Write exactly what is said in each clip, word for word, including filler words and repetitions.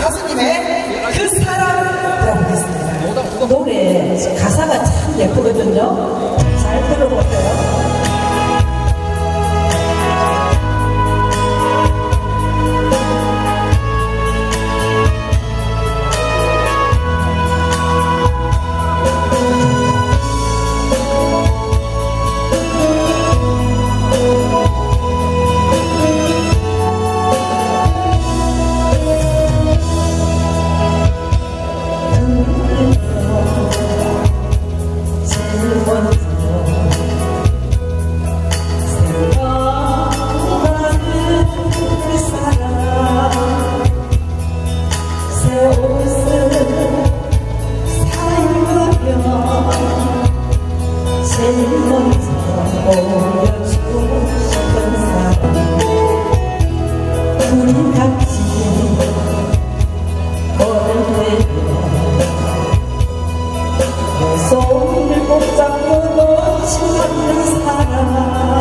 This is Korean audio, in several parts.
가수님의 그 사랑 들어보겠습니다. 노래 가사가 참 예쁘거든요. 잘 들어보세요. 제일 먼저 보여주고 싶은 사람 우리 같이 걸을 때도 내 손을 꼭 잡고 놓지 않는 사람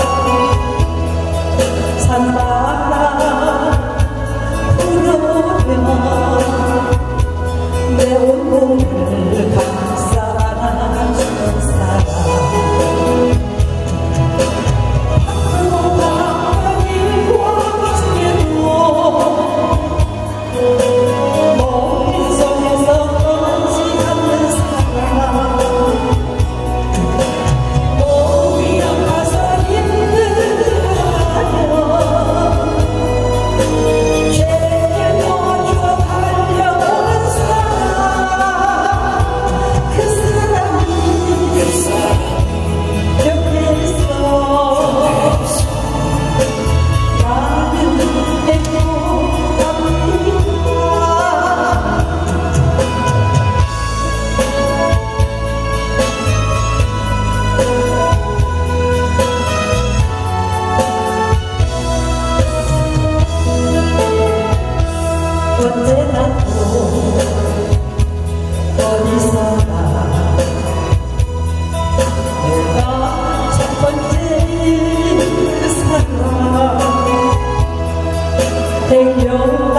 찬바람 불어오면 내 온몸을 감싸주는 사람 언제나 또 어디서나 내가 첫 번째인 그 사람 백년